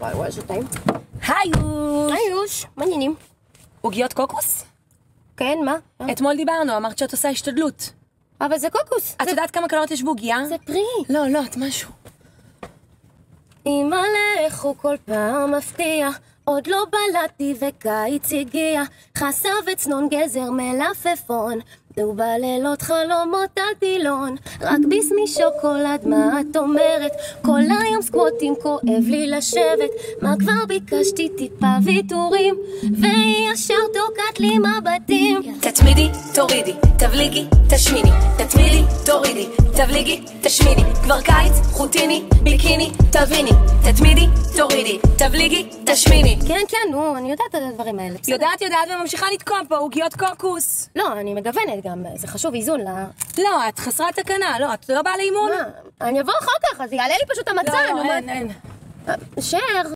וואי, וואי, שתיים. היוש! היוש, מעניינים. עוגיות קוקוס? כן, מה? אתמול דיברנו, אמרת שאת עושה השתדלות. אבל זה קוקוס. את יודעת כמה קלוריות יש בעוגיה? זה פרי. לא, את משהו. אמא לך הוא כל פעם מפתיע, עוד לא בלעתי וקיץ הגיע, חסה וצנון גזר מלפפון, דו בלילות חלומות על טילון, רק ביס משוקולד, מה את אומרת? כל היום סקווטים כואב לי לשבת, מה כבר ביקשתי טיפה ויתורים, והיא ישר תוקעת לי מבטים. תתמידי, תורידי, תבליגי, תשמיני, תתמידי, תורידי, תבליגי, תשמיני, כבר קיץ, חוטיני, ביקיני, תביני, תתמידי, תורידי, תבליגי, תשמיני. כן, נו, אני יודעת את הדברים האלה. יודעת וממשיכה לתקוע פה עוגיות קוקוס. לא, אני מגוונת גם, זה חשוב איזון לא, את חסרת תקנה, לא, את לא באה לאימון? אני אבוא אחר כך, אז יעלה לי פשוט המצע. לא, אין. שר.